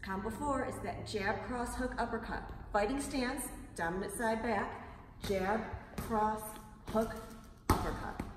Combo 4 is that jab, cross, hook, uppercut. Fighting stance, dominant side back, jab, cross, hook, uppercut.